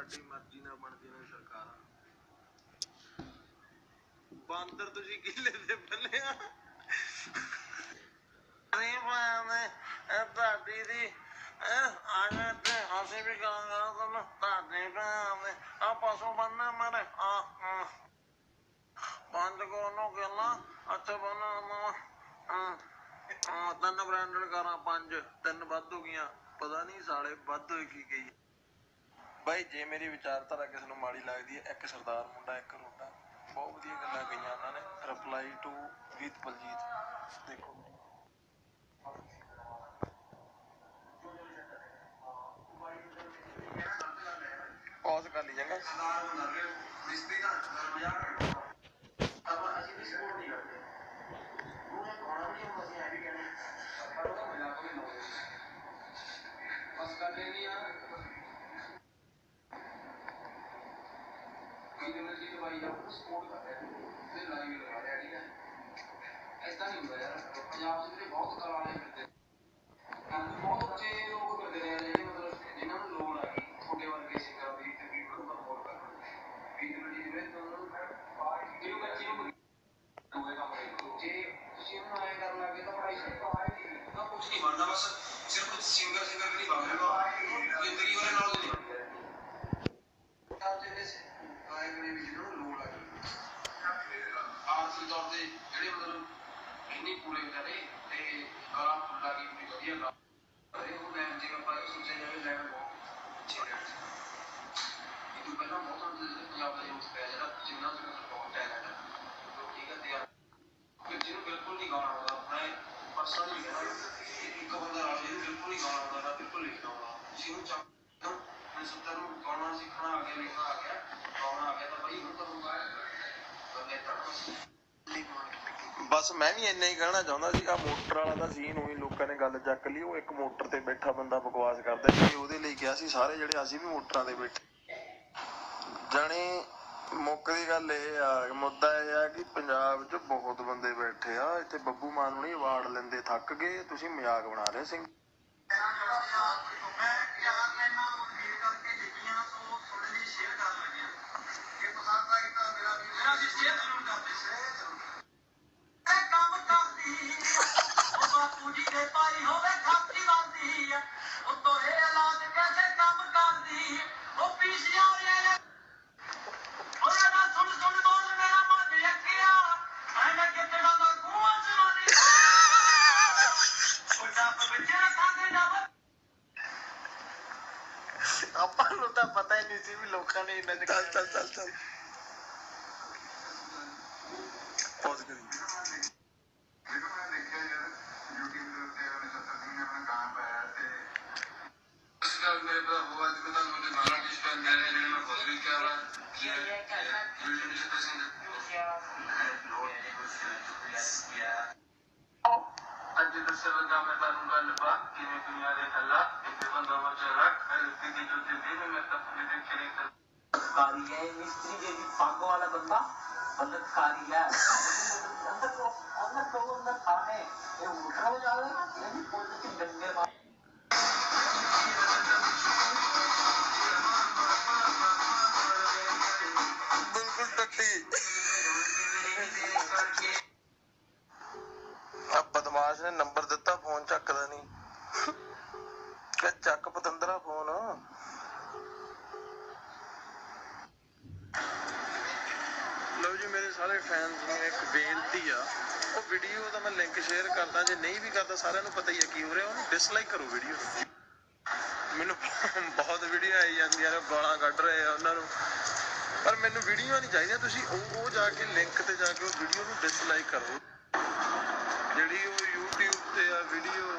ਤੁਹਾਡੀ ਮਰਜ਼ੀ ਨਾਲ ਬਣਦੀਆਂ ਨੇ ਸਰਕਾਰਾਂ। ਬਾਂਦਰ ਤੁਸੀਂ ਕਿੱਲੇ ਤੇ ਬੰਨਿਆ ਤੁਹਾਡੀ ਦੀ ਅਸੀਂ ਵੀ ਕਹਾਂਗਾ ਤੁਹਾਡੇ ਆ ਪਸ਼ੂ ਬੰਨੇ ਮੇਰੇ ਪੰਜ ਕੋਲੋਂ ਗੱਲਾਂ ਅੱਛਾ ਬੰਨਾ ਤਿੰਨ ਬ੍ਰਾਂਡਡ ਕਾਰਾਂ, ਪੰਜ ਤਿੰਨ ਵੱਧ ਹੋ ਗਈਆਂ, ਪਤਾ ਨਹੀਂ ਸਾਲੇ ਵੱਧ ਹੋਈ ਕੀ ਗਈ। ਬਾਈ ਜੇ ਮੇਰੀ ਵਿਚਾਰਧਾਰਾ ਕਿਸੇ ਨੂੰ ਮਾੜੀ ਲੱਗਦੀ ਹੈ, ਇੱਕ ਸਰਦਾਰ ਮੁੰਡਾ ਇੱਕ ਰੋਡਾ, ਬਹੁਤ ਵਧੀਆ ਗੱਲਾਂ ਕਹੀਆਂ ਉਹਨਾਂ ਨੇ। ਰਿਪਲਾਈ ਟੂ ਗੀਤ ਬਲਜੀਤ ਦੇਖੋ। ਪੌਜ਼ ਕਰ ਲਈ ਚੰਗਾ। ऐसा नहीं हुआ यार, पंजाब से बहुत कराने मिलते बहुत अच्छे लोग मिलते हैं, मतलब जिन्होंने लोन आ गई छोटे वर्ग से का भी तकरीबन सपोर्ट कर बीजेपी में तो जो बच्चे हुए काम जे ਤੁਸੀਂ ਨੂੰ ਆਏ ਕਰਨ ਲੱਗੇ ਤਾਂ ਪੜਾਈ ਨਾ ਕੁਝ ਨਹੀਂ ਬਣਦਾ, ਬਸ ਸਿਰਫ ਸਿੰਗਰ ਨਹੀਂ ਬਣਦਾ ਜ਼ਿੰਦਗੀ ਵਾਲੇ ਨਾਲ ਨਹੀਂ ਤਾਂ ਜਿਹੜੇ ਆਏ ਗਏ ਵੀ ਜਿਹਨੂੰ ਲੋਨ ਆ ਗਈ ਆਰਥਿਕ ਤੌਰ ਤੇ ਜਿਹੜੇ ਮਤਲਬ ਇੰਨੀ ਪੂਰੇ ਕਰੇ ਤੇ ਕਲਾ ਫੁੱਲਾ ਕੀ ਬੜੀ ਵਧੀਆ ਕਰੇ ਉਹ ਲੈਣ ਜੇ ਆਪਾਂ ਸੋਚਿਆ ਜਾਵੇ ਲੈਣ ਬਹੁਤ ਅੱਛੀ ਲੈਣ ਇਹ ਤੋਂ ਪਹਿਲਾਂ ਬਹੁਤ ਪੰਜਾਬ ਦਾ ਯੂਥ ਪਿਆ ਜਿਹੜਾ ਜਿੰਨਾ ਬਹੁਤ ਟੈਲੈਂਟ ਹੈ ਠੀਕ ਹੈ ਤੇ ਜਿਹਨੂੰ ਬਿਲਕੁਲ ਨਹੀਂ ਗਾਣਾ ਆਉਂਦਾ ਆਪਣੇ ਪਰਸਨਲੀ ਇੱਕ ਬੰਦਾ ਆ ਜਿਹਨੂੰ ਬਿਲਕੁਲ ਨਹੀਂ ਗਾਣਾ ਆਉਂਦਾ ਨਾ ਬਿਲਕੁਲ ਲਿਖਣਾ ਆਉਂਦਾ, ਤੁਸੀਂ ਉਹਨੂੰ ਚੱਕ ਮੈਂ ਸੋਚਦਾ ਨੂੰ ਗਾਣਾ ਸਿੱਖਣਾ ਆ ਗਿਆ, ਲਿਖਣਾ ਆ ਗਿਆ, ਗਾਉਣਾ ਆ ਗਿਆ ਤਾਂ ਬਈ ਹੁਣ ਕਰੂੰਗਾ ਬੰਦੇ ਤੱਕ। ਬਸ ਮੈਂ ਵੀ ਇੰਨਾ ਹੀ ਕਹਿਣਾ ਚਾਹੁੰਦਾ ਸੀ। ਆਹ ਮੋਟਰ ਵਾਲਾ ਦਾ ਸੀਨ ਉਹੀ ਲੋਕਾਂ ਨੇ ਗੱਲ ਚੱਕ ਲਈ। ਉਹ ਇੱਕ ਮੋਟਰ ਤੇ ਬੈਠਾ ਬੰਦਾ ਬਕਵਾਸ ਕਰਦਾ ਸੀ, ਉਹਦੇ ਲਈ ਕਿਹਾ ਸੀ ਸਾਰੇ ਜਿਹੜੇ ਅਸੀਂ ਵੀ ਮੋਟਰਾਂ ਤੇ ਬੈਠੇ ਜਾਣੀ। ਮੁੱਕ ਦੀ ਗੱਲ ਇਹ ਆ, ਮੁੱਦਾ ਇਹ ਆ ਕਿ ਪੰਜਾਬ 'ਚ ਬਹੁਤ ਬੰਦੇ ਬੈਠੇ ਆ। ਇੱਥੇ ਬੱਬੂ ਮਾਨ ਨੂੰ ਨਹੀਂ ਅਵਾਰਡ ਲੈਂਦੇ, ਥੱਕ ਗਏ, ਤੁਸੀਂ ਮਜ਼ਾਕ ਬਣਾ ਰਹੇ ਸਿੰਘ। ਆਪਾਂ ਨੂੰ ਤਾਂ ਪਤਾ ਹੀ ਨਹੀਂ ਸੀ ਵੀ ਲੋਕਾਂ ਨੇ ਇੰਨਾ ਚੱਲ ਚੱਲ ਚੱਲ ਚੱਲ ਪੌਜ਼ ਕਰੀ। ਅੱਜ ਦੱਸਿਆ ਲੱਗਾ ਮੈਂ ਤੁਹਾਨੂੰ ਗੱਲ ਬਾਤ ਕਿਵੇਂ ਦੁਨੀਆ ਦੇ ਹਾਲਾਤ ਇੱਕ ਬੰਦਾ ਮਰਜਾ ਦੀ ਜੋ ਦਿਲ में मैं तब देखे नहीं कारी है मिस्त्री जी पाग वाला बंदा मतलब कारी है अंदर तो अंदर खाने ये उठा हो जावे ये भी बोलते कि डंडे मार बिल्कुल टट्टी अब बदमाश ने नंबर दिता, फोन चकदा नहीं कि चक पतंदरा फोन। ਲਓ ਜੀ ਮੇਰੇ ਸਾਰੇ ਫੈਨਸ ਨੂੰ ਇੱਕ ਬੇਨਤੀ ਆ, ਉਹ ਵੀਡੀਓ ਦਾ ਮੈਂ ਲਿੰਕ ਸ਼ੇਅਰ ਕਰਦਾ, ਜੇ ਨਹੀਂ ਵੀ ਕਰਦਾ ਸਾਰਿਆਂ ਨੂੰ ਪਤਾ ਹੀ ਆ ਕੀ ਹੋ ਰਿਹਾ, ਉਹਨੂੰ ਡਿਸਲਾਈਕ ਕਰੋ ਵੀਡੀਓ ਨੂੰ। ਮੈਨੂੰ ਬਹੁਤ ਵੀਡੀਓ ਆਈ ਜਾਂਦੀਆਂ ਨੇ, ਗਾਲਾਂ ਕੱਢ ਰਹੇ ਆ ਉਹਨਾਂ ਨੂੰ, ਪਰ ਮੈਨੂੰ ਵੀਡੀਓ ਨਹੀਂ ਚਾਹੀਦੀਆਂ। ਤੁਸੀਂ ਉਹ ਜਾ ਕੇ ਲਿੰਕ ਤੇ ਜਾ ਕੇ ਉਹ ਵੀਡੀਓ ਨੂੰ ਡਿਸਲਾਈਕ ਕਰੋ ਜਿਹੜੀ ਉਹ YouTube ਤੇ ਆ ਵੀਡੀਓ।